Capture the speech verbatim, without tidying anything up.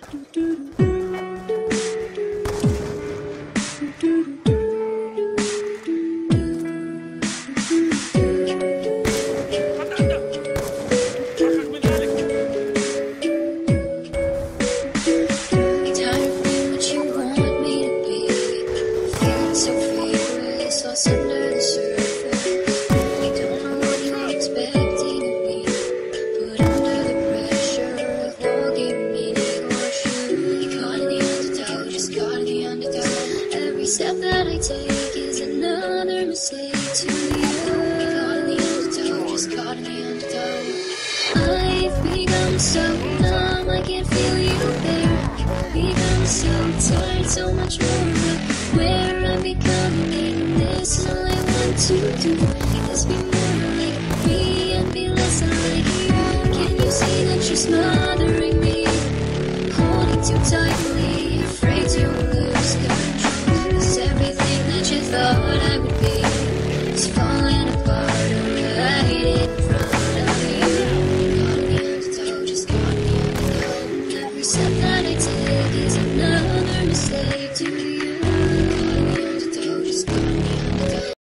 Step that I take is another mistake to you. Caught in the undertow, just caught in the undertow. I've become so numb, I can't feel you there. Become so tired, so much more of where I'm becoming. This is all I want to do. Let's be more like me and be less like you. Can you see that you're smothering me? Holding too tightly, afraid to